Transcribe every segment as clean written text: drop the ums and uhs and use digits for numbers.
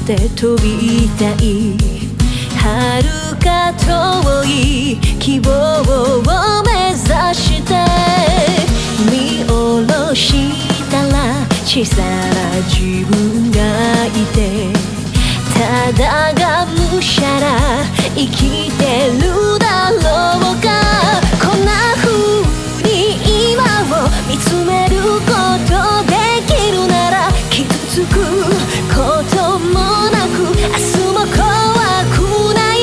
って飛びたい遥か遠い希望を目指して見下ろしたら小さな自分がいてただがむしゃら生きてるだろうかこんな風に今を見つめることできるなら傷つくこともなく明日も怖くない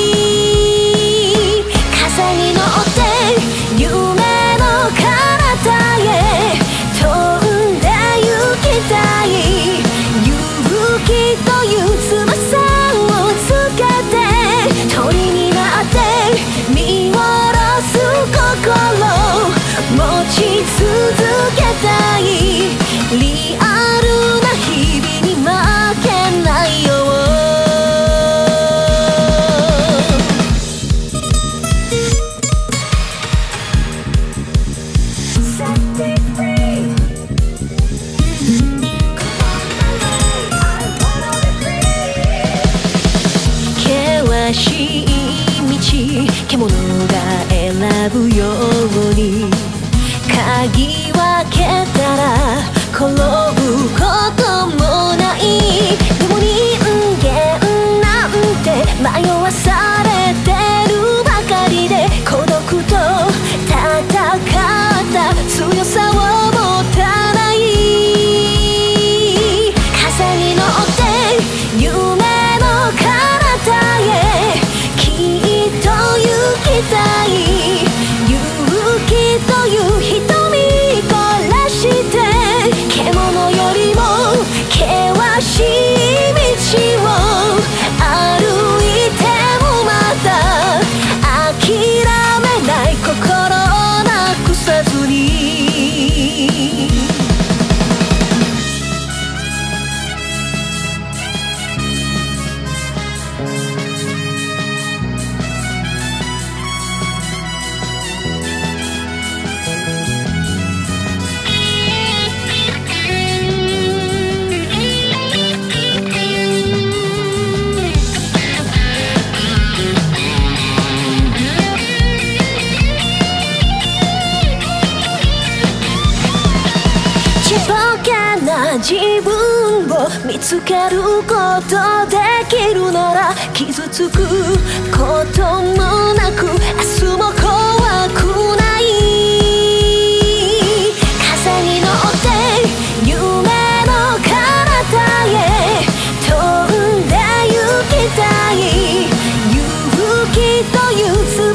風に乗って夢の彼方へ飛んで行きたい勇気という翼をつけて鳥になって見下ろす心持ち続けたいリアルな日々に負けないよ険しい道獣が選ぶように鍵分けたら転ぶこともないでも人間なんて迷わされてるばかりで孤独と戦った強さを持たない風に乗って夢の彼方へきっと行きたい勇気という瞳凝らして獣よりも険しい道を歩いてもまた諦めない心をなくさずにちっぽけな自分を見つけることできるなら傷つくこともなく明日も怖くない風に乗って夢の彼方へ飛んで行きたい勇気という翼